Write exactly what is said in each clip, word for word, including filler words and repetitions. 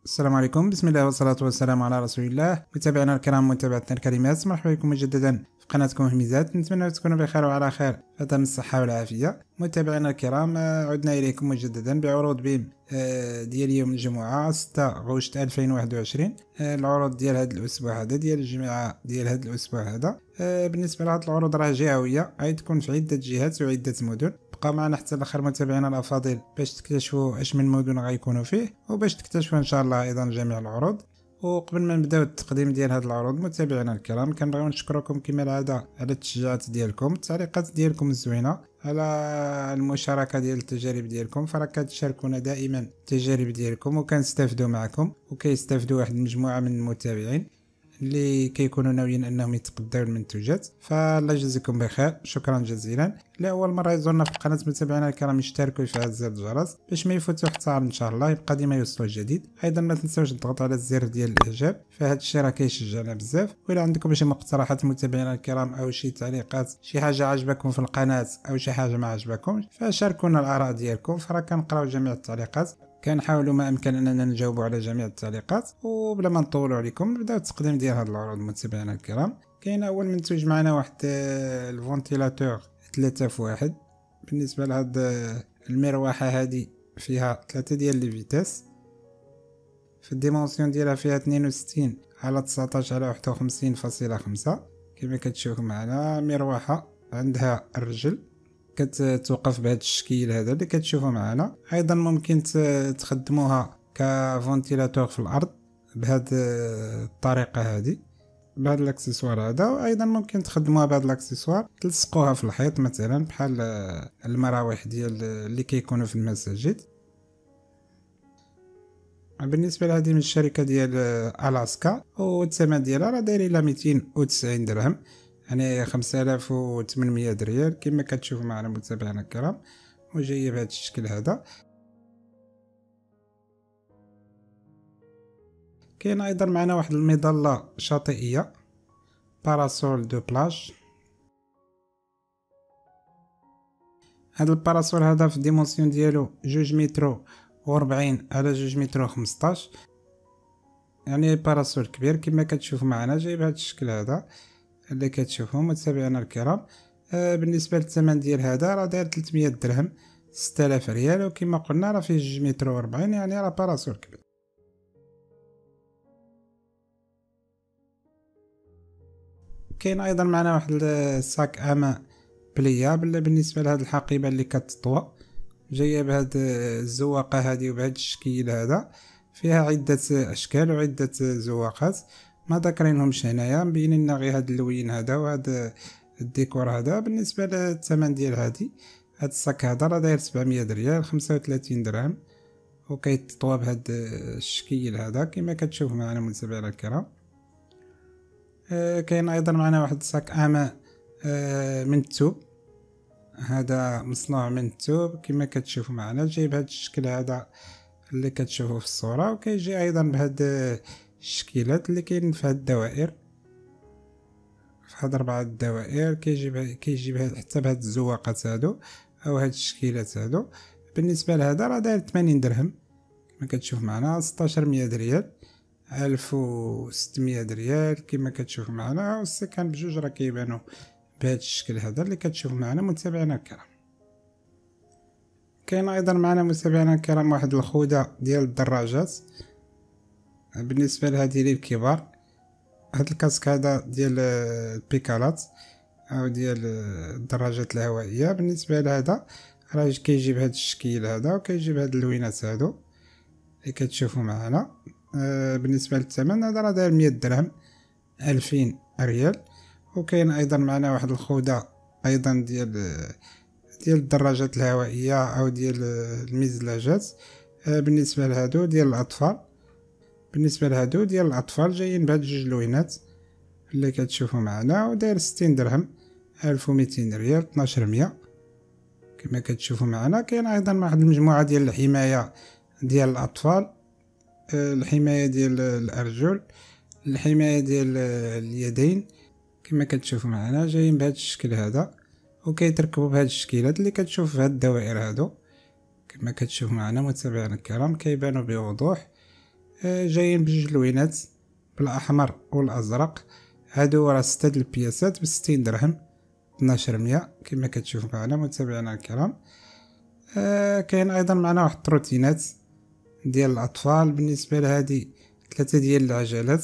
السلام عليكم، بسم الله والصلاة والسلام على رسول الله. متابعينا الكرام، متابعتنا الكريمات، مرحبا بكم مجددا في قناتكم هميزات. نتمنى تكونوا بخير وعلى خير، فتم الصحة والعافية. متابعينا الكرام، عدنا إليكم مجددا بعروض بيم ديال يوم الجمعة ستة غشت ألفين وواحد وعشرين. العروض ديال هذا الأسبوع هذا، ديال الجمعة ديال هذا الأسبوع هذا. بالنسبة لهاد العروض راه جهوية، غادي تكون في عدة جهات وعدة مدن. بقى معنا حتى الاخر متابعينا الافاضل باش تكتشفوا اش من مدن غيكونوا فيه، وباش تكتشفوا ان شاء الله ايضا جميع العروض. وقبل ما نبداو التقديم ديال هاد العروض متابعينا الكرام، كنبغيو نشكركم كما العاده على التشجيعات ديالكم، التعليقات ديالكم الزوينه، على المشاركه ديال التجارب ديالكم. فراه كتشاركونا دائما التجارب ديالكم وكنستافدوا معكم، وكيستافدوا واحد المجموعه من المتابعين اللي كيكونوا ناويين انهم يتقداو المنتوجات. فالله يجزيكم بخير، شكرا جزيلا. لاول مره يزورنا في القناه متابعينا الكرام، يشتركوا ويفعل زر الجرس باش ما يفوتوا حتى ان شاء الله يبقى ديما يوصلوا الجديد. ايضا ما تنساوش تضغطوا على الزر ديال الاعجاب، فهاد الشيء راه كيشجعنا بزاف. وإلا عندكم شي مقترحات متابعينا الكرام او شي تعليقات، شي حاجه عجبكم في القناه او شي حاجه ما عجبكمش، فشاركونا الاراء ديالكم، فراه كنقراو جميع التعليقات، كنحاولوا ما امكن اننا نجاوبوا على جميع التعليقات. وبلا ما نطولوا عليكم نبداو التقديم ديال هاد العروض متابعينا الكرام. كاين اول منتوج معنا واحد الفونتيلاتور ثلاثة في واحد. بالنسبه لهاد المروحه هذه فيها ثلاثة ديال لي فيتاس، في الديمونسيون ديالها فيها اثنين وستين على تسعطاش على واحد وخمسين فاصلة خمسة. كما كتشوفوا معنا مروحه عندها الرجل كتوقف بهذا الشكل هذا اللي كتشوفوا معنا. ايضا ممكن تخدموها كفونتيلاتور في الارض بهذه الطريقه هذه، بهذا الاكسسوار هذا. وايضا ممكن تخدموها بهذا الاكسسوار تلصقوها في الحيط مثلا، بحال المراوح ديال اللي كيكونوا في المساجد. بالنسبه لهذه من الشركه ديال الاسكا، والثمن ديالها راه داير الى مئتين وتسعين درهم، يعني خمسة آلاف وثمنمية ريال كما كتشوفوا معنا متابعينا الكرام، وجايه بهذا الشكل هذا. كاين ايضا معنا واحد المظله شاطئيه باراسول دو بلاج. هذا الباراسول هذا في الديمونسيون ديالو جوج متر وربعين على جوج متر وخمسطاش، يعني باراسول كبير كما كتشوفوا معنا، جاي بهذا الشكل هذا اللي كتشوفوا متابعينا الكرام. آه بالنسبه للثمن ديال هذا راه داير ثلاثمية درهم، ستة آلاف ريال، وكما قلنا راه فيه جوج متر وربعين، يعني راه باراسول كبير. كاين ايضا معنا واحد الساك اما بليابل بالنسبه لهاد الحقيبه اللي كتطوى، جايه بهاد الزواقه هذه وبهاد الشكل هذا، فيها عده اشكال وعده زواقات ما ذكرينهمش هنايا، مبينين لنا غير هاد اللوين هذا وهذا الديكور هذا. بالنسبه للثمن ديال هادي هاد الصاك هذا راه داير سبعمية ريال، خمسة وثلاثين درهم، وكيتطوى بهاد الشكل هذا كما كتشوف معنا متابعينا الكرام. آه كاين ايضا معنا واحد الصاك اما آه من الثوب، هذا مصنوع من الثوب كما كتشوفوا معنا، جاي بهذا الشكل هذا اللي كتشوفوا في الصوره، وكيجي ايضا بهذا الشكيلات اللي كاين في هاد الدوائر، في هاد اربعه الدوائر كيجي كيجي بهاد حتى بهاد الزواقات هادو او هاد الشكيلات هادو. بالنسبه لهذا راه داير ثمانين درهم كما كتشوف معنا، ستة عشر مية ريال، ألف وستمية ريال كما كتشوف معنا. والسكان بجوج راه كيبانوا بهذا الشكل هذا اللي كتشوف معنا متابعينا الكرام. كاين ايضا معنا متابعينا الكرام واحد الخوذه ديال الدراجات، بالنسبه لهذه للكبار. هذا الكاسك هذا ديال البيكالات او ديال الدراجات الهوائيه. بالنسبه لهذا راه كيجي بهذا الشكل هذا وكيجي بهاد اللوينات هادو اللي كتشوفوا معنا. آه بالنسبه للثمن هذا راه داير مية درهم، ألفين ريال. وكاين ايضا معنا واحد الخوذه ايضا ديال ديال الدراجات الهوائيه او ديال المزلاجات. آه بالنسبه لهادو ديال الاطفال، بالنسبه لهادو ديال الاطفال جايين بهاد جوج لوينات اللي كتشوفوا معنا، وداير ستين درهم، ألف ومئتين ريال، اثناش مية كما كتشوفوا معنا. كاين ايضا واحد المجموعه ديال الحمايه ديال الاطفال، الحمايه ديال الارجل، الحمايه ديال اليدين كما كتشوفوا معنا، جايين بهذا الشكل هذا وكيتركبوا بهذا الشكلات اللي كتشوف في هاد الدوائر هادو كما كتشوف معنا متابعينا الكرام، كيبانوا بوضوح. آه جايين بجوج لوينات بالاحمر والازرق. هادو راه ستة د البياسات بستين درهم اثناش مية كما كتشوف معنا متابعينا الكرام. آه كاين ايضا معنا واحد التروتينات ديال الاطفال. بالنسبه لهذه ثلاثه ديال العجلات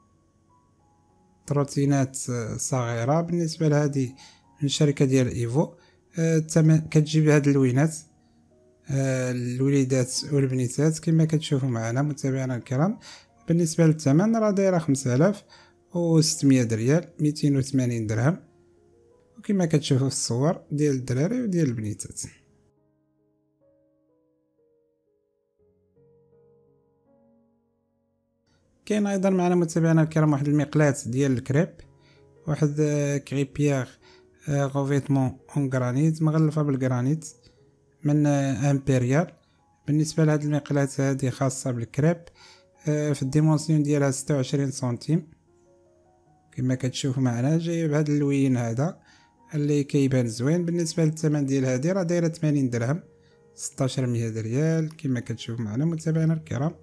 تروتينات صغيره. بالنسبه لهذه من شركه ديال ايفو. الثمن آه كتجيب هاد اللوينات آه الوليدات والبنيتات كما كتشوفوا معنا متابعينا الكرام. بالنسبه للثمن راه دايره خمسة آلاف وستمية ريال ميتين وثمانين درهم، وكما كتشوفوا في الصور ديال الدراري وديال البنيتات. كاين ايضا معنا متابعينا الكرام واحد المقلاة ديال الكريب، واحد كريبيير غوفيتمون اون غرانيت مغلفه بالغرانيت من امبريال. بالنسبه لهاد المقلاة هذه خاصه بالكريب في الديمونسيون ديالها ستة وعشرين سنتيم كما كتشوفوا معنا. جايه بهذا اللوين هذا اللي كيبان زوين. بالنسبه للثمن ديال هذه راه دايره ثمانين درهم ستطاش مية ريال كما كتشوفوا معنا متابعينا الكرام.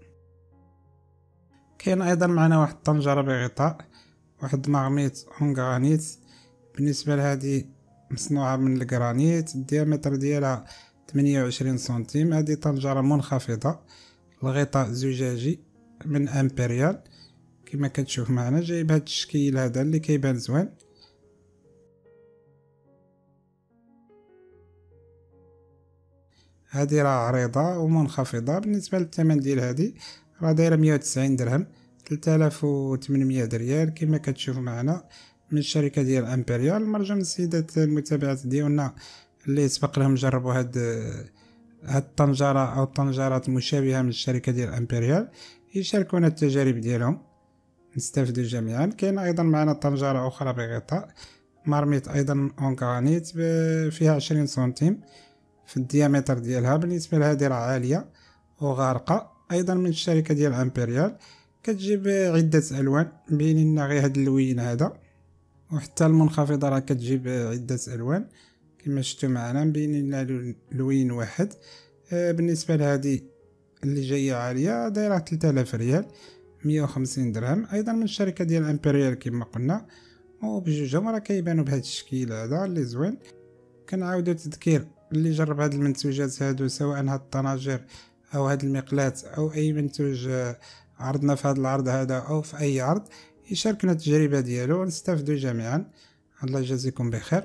كاين ايضا معنا واحد الطنجره بغطاء، واحد مغميط اون غرانيت. بالنسبه لهذه مصنوعه من الجرانيت، الديامتر ديالها ثمانية وعشرين سنتيم. هذه طنجره منخفضه، الغطاء زجاجي من امبريال كما كتشوف معنا. جاي بهذا التشكيل هذا اللي كيبان زوين. هذه راه عريضه ومنخفضه. بالنسبه للثمن ديال هذه راه دايره مية وتسعين درهم ثلاثة آلاف وثمنمية ريال كما كتشوف معنا من الشركه ديال امبريال. مرجع من السيدات المتابعات ديالنا اللي سبق لهم جربوا هاد هاد الطنجره او الطنجرات المشابهه من الشركه ديال امبريال يشاركونا التجارب ديالهم نستافدوا جميعا. كاين ايضا معنا طنجره اخرى بغطاء مرميط ايضا اون غرانيت فيها عشرين سنتيم في الديامتر ديالها. بالنسبه لهذه راه عاليه وغارقه ايضا من الشركه ديال امبريال. كتجيب عده الوان بين لنا غير هذا اللوين هذا، وحتى المنخفضه راه كتجيب عده الوان كما شفتوا معنا مبين لنا لوين واحد. بالنسبه لهذه اللي جايه عاليه دايره ثلاثة آلاف ريال مية وخمسين درهم ايضا من الشركه ديال امبريال كما قلنا. وبجوجهم راه كيبانوا بهذا الشكل هذا اللي زوين. كنعاودوا تذكير اللي جرب هاد المنتوجات هادو سواء هاد الطناجر او هاد المقلاة او اي منتوج عرضنا في هذا العرض هذا او في اي عرض يشاركنا التجربه ديالو ونستافدوا جميعا. الله يجازيكم بخير.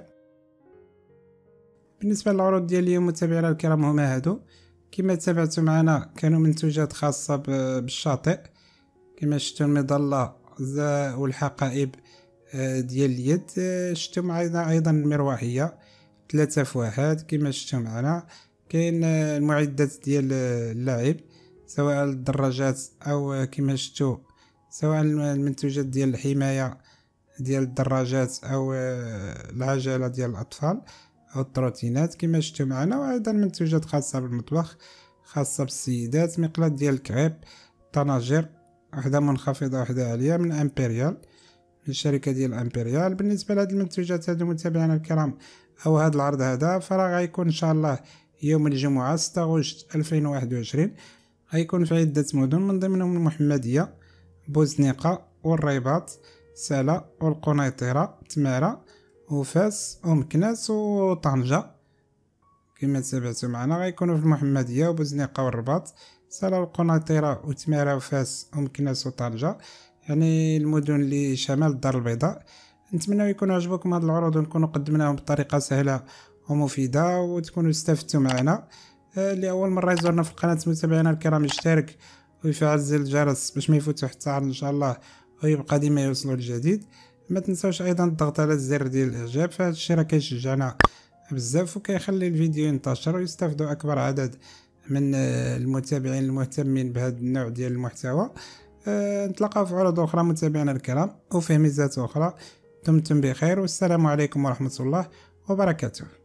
بالنسبه للعروض ديال اليوم متابعينا الكرام هما هادو. كما تابعتوا معنا كانوا منتوجات خاصه بالشاطئ كما شفتوا المظله والحقائب ديال اليد. شفتوا معنا ايضا المروحيه ثلاثة في واحد كما شفتوا معنا. كاين المعدات ديال اللعب سواء الدراجات او كما شفتوا سواء المنتوجات ديال الحمايه ديال الدراجات او العجله ديال الاطفال او التروتينات كما شفتوا معنا. وايضا منتوجات خاصه بالمطبخ خاصه بالسيدات، مقلاة ديال الكريب، طناجر وحده منخفضه وحده عاليه من امبريال من الشركه ديال امبريال. بالنسبه لهاد المنتوجات هادو متابعينا الكرام او هذا العرض هذا فراه غيكون ان شاء الله يوم الجمعه ستة غشت ألفين وواحد وعشرين. غيكون في عده مدن من ضمنهم المحمديه، بوزنيقه والرباط، سلا والقنيطره، تماره وفاس ومكناس وطنجه كما تابعتوا معنا. غيكونوا في المحمديه وبوزنيقه والرباط، سلا والقنيطره وتماره وفاس ومكناس وطنجه، يعني المدن اللي شمال الدار البيضاء. نتمنى يكون عجبكم هاد العروض ونكونوا قدمناهم بطريقه سهله ومفيده وتكونوا استفدتوا معنا. اللي اول مره يزورنا في القناه متابعينا الكرام يشترك ويفعل زر الجرس باش ما يفوتوا حتى عرض ان شاء الله ويبقى ديما يوصلوا الجديد. ما تنساوش ايضا الضغط على الزر ديال الاعجاب، فهاد الشيء راه كيشجعنا بزاف وكيخلي الفيديو ينتشر ويستافدوا اكبر عدد من المتابعين المهتمين بهذا النوع ديال المحتوى. أه نتلاقاو في عروض اخرى متابعينا الكرام وفي ميزات اخرى. دمتم بخير والسلام عليكم ورحمه الله وبركاته.